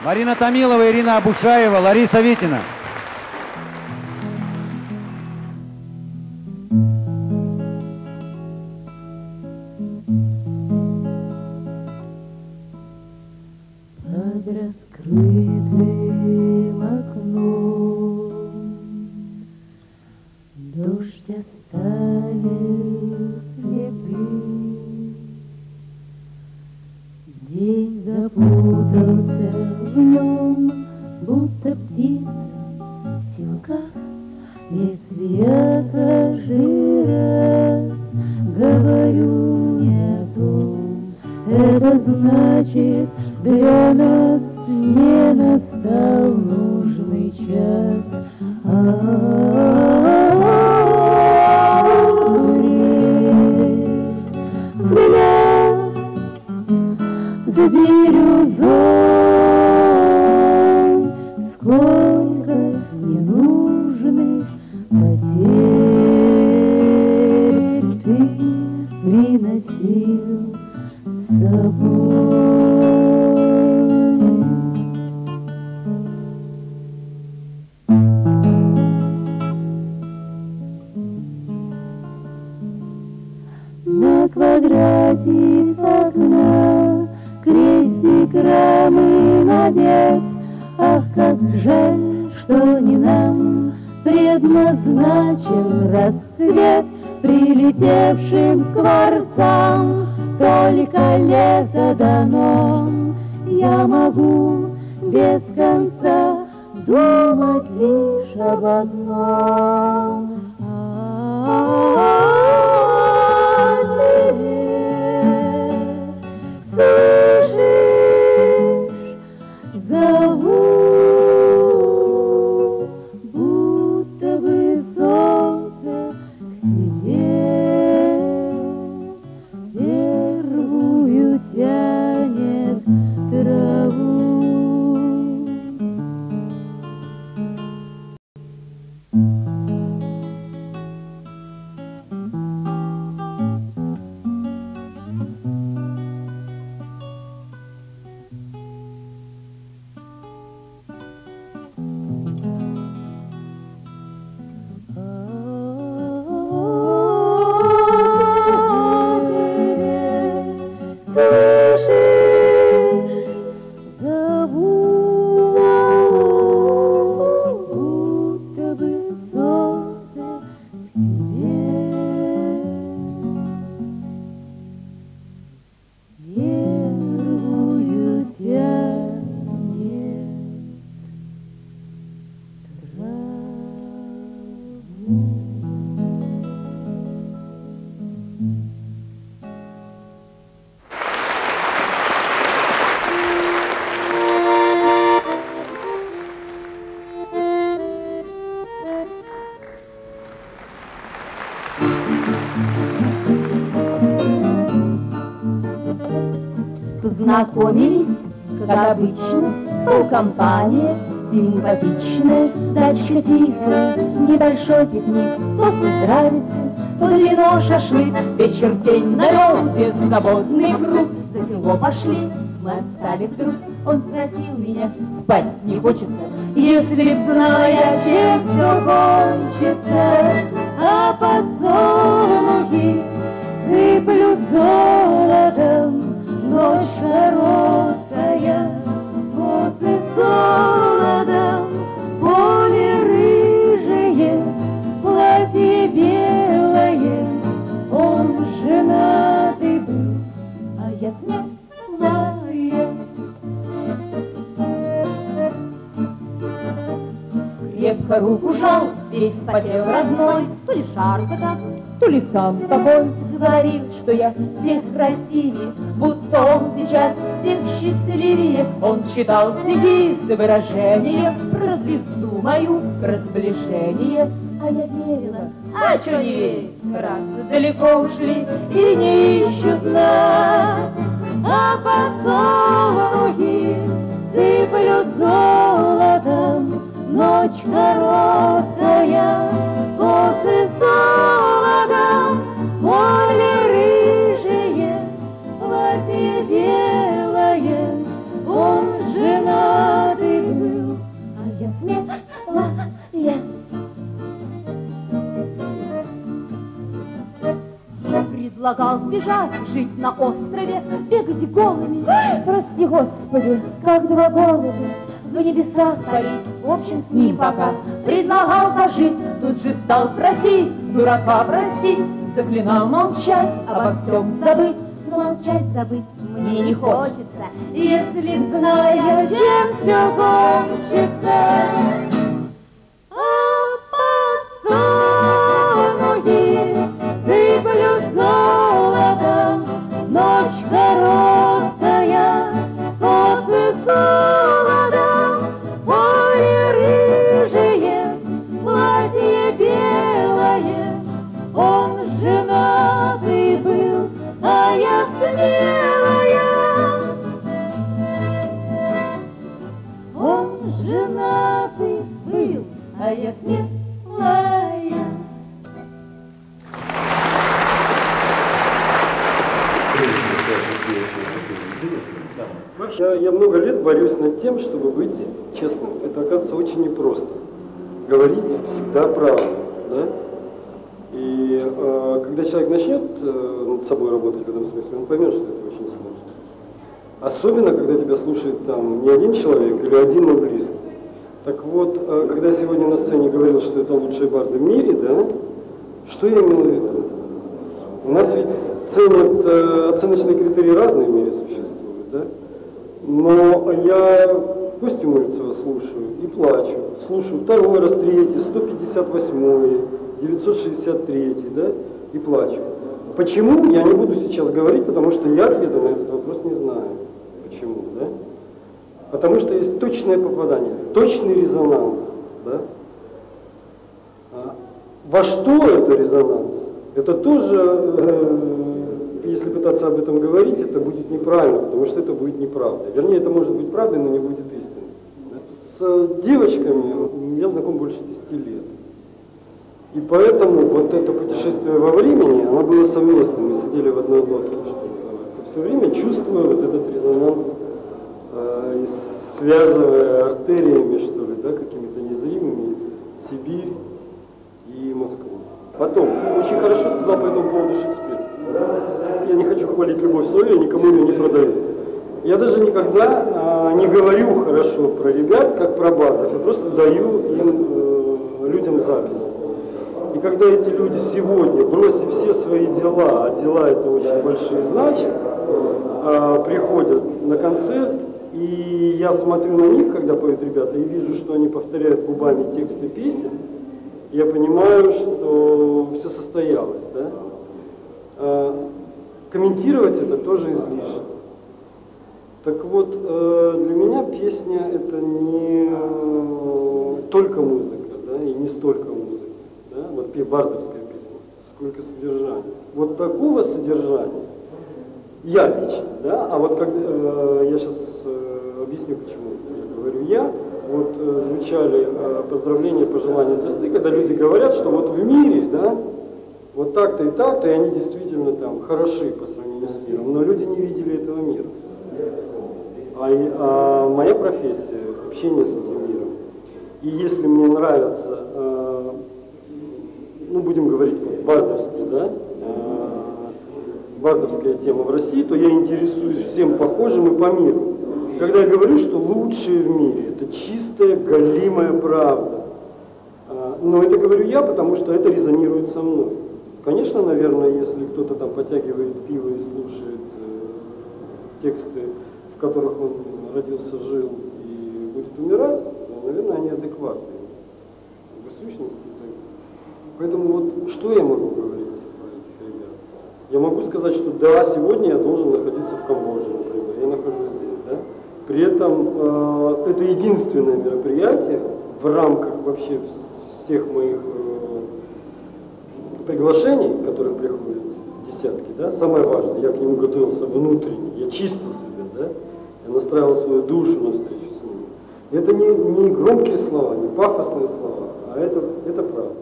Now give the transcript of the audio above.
Марина Томилова, Ирина Абушаева, Лариса Витина. Под раскрытым окном дождь оставил следы. День запутался в нем, будто птица в силках. Если я каждый раз говорю не о том, это значит, для нас не настал нужный час. Взгляд за бирюзой, сколько ненужных потерь ты приносил с собой. На квадратик окна крестик рамы надет. Ах, как жаль, что не нам предназначен рассвет. Прилетевшим скворцам только лето дано. Я могу без конца думать лишь об одном. Слышишь, зову, будто бы солнце к себе первую тянет траву. Познакомились, как обычно, стол-компания симпатичная, дачка тихая, небольшой пикник, тост нравится, под вино шашлык, вечер день навел, беззаботный круг, за село пошли, мы отстали вдруг, он спросил меня, спать не хочется, если б знала я, чем все кончится, а подсолнухи сыплют золотом. Ночь короткая, косы солодом, поле рыжее, платье белое. Он женатый был, а я смелая. Крепко руку жал, весь потел родной, то ли шарка так, то ли сам такой. Говорил, что я всех красивее, будто он сейчас всех счастливее. Он читал стихи с выражением про звезду мою, про сближение. А я верила, а чё не верить, раз далеко ушли и не ищут нас. А подсолнухи сыплют золотом, ночь короткая, косы солодом, поле рыжее, платье белое, он женат. бежать, жить на острове, бегать голыми. Прости, Господи, как два голубя в небесах парить. В общем, с ним пока предлагал пожить, тут же стал просить дурака простить, заклинал молчать, обо всем забыть. Но молчать, забыть мне не хочется, если б зная, чем все кончится. А поцелуи сыплю золотом, ночь короткая, косы солодом, поле рыжие, платье белое. Он женатый был, а я смелая. Он женатый был, а я смелая. Я много лет борюсь над тем, чтобы быть честным. Это, оказывается, очень непросто. Говорить всегда правду. Да? И когда человек начнет над собой работать в этом смысле, он поймет, что это очень сложно. Особенно, когда тебя слушает там не один человек или один, но близкий. Так вот, когда я сегодня на сцене говорил, что это лучшие барды в мире, да, что я имел в виду? У нас ведь ценят, оценочные критерии разные в мире существуют, да? Но я Костю Мыльцева слушаю и плачу. Слушаю второй раз, третий, 158-й, 963, да, и плачу. Почему, я не буду сейчас говорить, потому что я ответа на этот вопрос не знаю. Почему, да? Потому что есть точное попадание, точный резонанс, да? Во что это резонанс? Это тоже, если пытаться об этом говорить, это будет неправильно, потому что это будет неправда. Вернее, это может быть правдой, но не будет истиной. С девочками я знаком больше 10 лет. И поэтому вот это путешествие во времени, оно было совместным. Мы сидели в одной лодке, что называется, все время чувствуя вот этот резонанс, связывая артериями, что ли, да, какими-то незримыми, Сибирь и Москву. Потом, очень хорошо сказал по этому поводу Шекспир. Я не хочу хвалить любовь свою, я никому ее не продаю. Я даже никогда не говорю хорошо про ребят, как про бардов, я просто даю им, людям запись. И когда эти люди сегодня, бросив все свои дела, а дела это очень большие, значит, приходят на концерт, и я смотрю на них, когда поют ребята, и вижу, что они повторяют губами тексты песен, я понимаю, что все состоялось, да? Комментировать это тоже излишне. Так вот, для меня песня это не только музыка, да, и не столько музыка, да, вот бардовская песня, сколько содержания. Вот такого содержания я лично, да, а вот когда я сейчас объясню, почему я говорю я. Вот звучали поздравления, пожелания звезды, когда люди говорят, что вот в мире, да, вот так-то, и они действительно там хороши по сравнению с миром, но люди не видели этого мира. А моя профессия – общение с этим миром. И если мне нравится, ну будем говорить, бардовский, да, бардовская тема в России, то я интересуюсь всем похожим и по миру. Когда я говорю, что лучшее в мире, это чистая, галимая правда. Но это говорю я, потому что это резонирует со мной. Конечно, наверное, если кто-то там потягивает пиво и слушает тексты, в которых он родился, жил и будет умирать, то, наверное, они адекватные в сущности. Поэтому вот что я могу говорить про этих ребят? Я могу сказать, что да, сегодня я должен находиться в Камбодже, например, я нахожусь здесь, да? При этом это единственное мероприятие в рамках вообще всех моих приглашений, которых приходят десятки, да, самое важное, я к нему готовился внутренне, я чистил себя, да, я настраивал свою душу на встречу с ним. Это не громкие слова, не пафосные слова, а это правда.